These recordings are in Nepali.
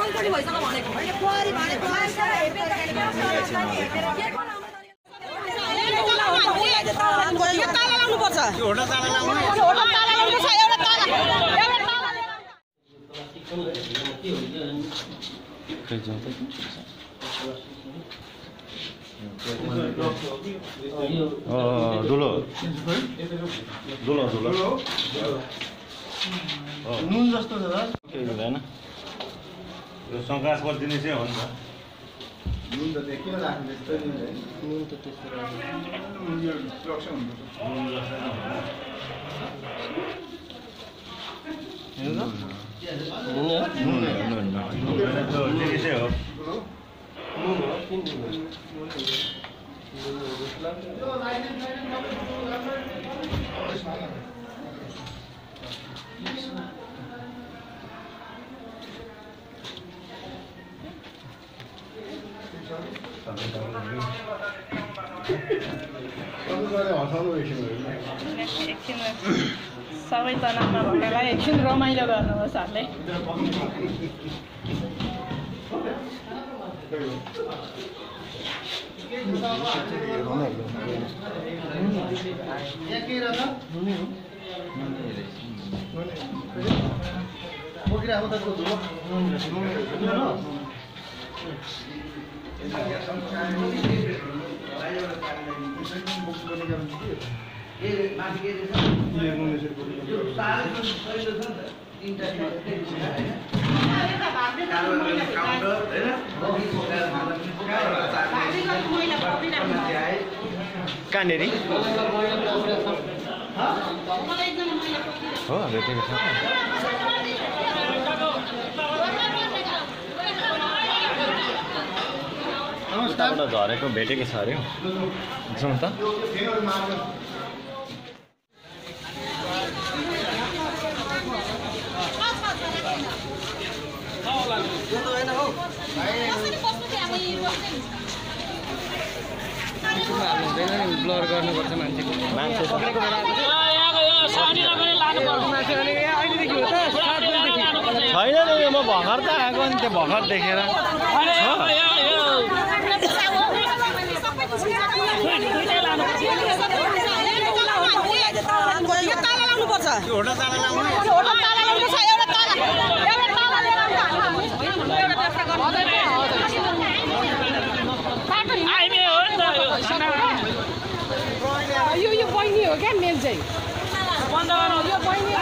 कल्कडी भइसक्यो भनेको हैन पोरी भनेको यो ताला लाउनु पर्छ एउटा ताला लाउनु एउटा ताला लाउनु पर्छ एउटा ताला खै जाऊ त दुलो दुलो दुलो नुन जस्तो छ दादा केही हुँदैन यो सङ्कास गरिदिने चाहिँ हो नि त नुन त किन राख्नु त्यस्तो नुन त त्यस्तो नुन यो सुरक्षा हुन्छ सबै तनावमा भएकोलाई एकछिन रमाइलो गर्नुहोस्हरूले कहाँनेरि हो भेटेको छ उताबाट झरेको भेटेको छ अरे जाउँ त ब्लर गर्नुपर्छ मान्छेको मान्छे छैन नि म भर्खर त आएको नि त्यो भर्खर देखेर यो ताला लाउनु पर्छ एउटा ताला लाउनु एउटा ताला लाउनु पर्छ एउटा ताला लिएर यो बहिनी हो क्या मेन चाहिँ बन्द गर्नु यो बहिनी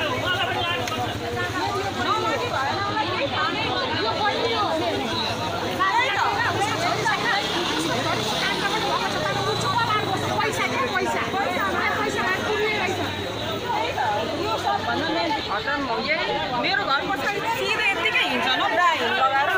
मेरो घर पछाडि सिधै यतिकै हिँड्छ न प्राय लगाएर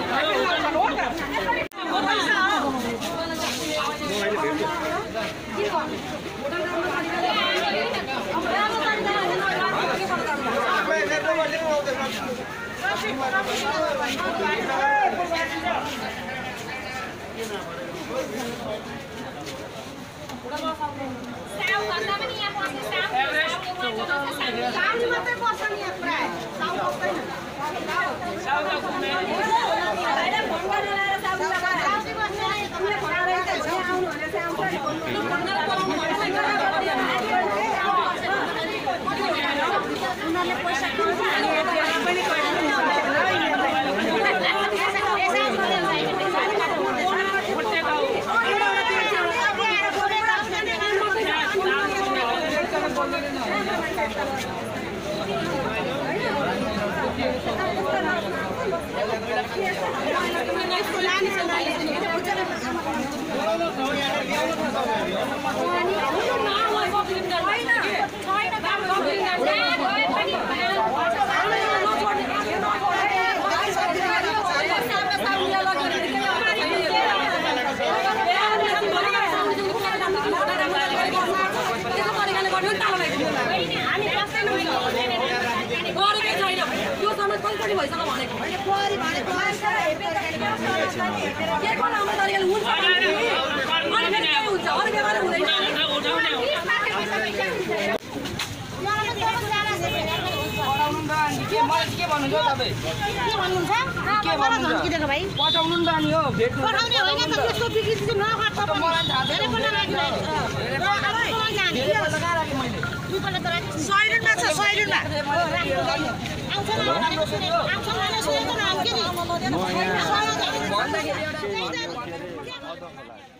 कल्कडी भइसक्यो भनेको हैन पोरी भनेको के को लाउने तरिकाले हुन्छ अनि फेरि के हुन्छ अरु बेगर हुँदैन के के भन्नुहुन्छ तपाईँ के भन्नुहुन्छ के भन्नुहुन्छ धम्की दिएको भाइ पठाउनु नि त नि हो भेट पठाउने होइन त त्यसको बिक्री चाहिँ नगर्छ पनि धेरै पनि दुईपल्ट त राखेको सयरुनमा छ सयरुनमा आउँछ न सुनेको न के नि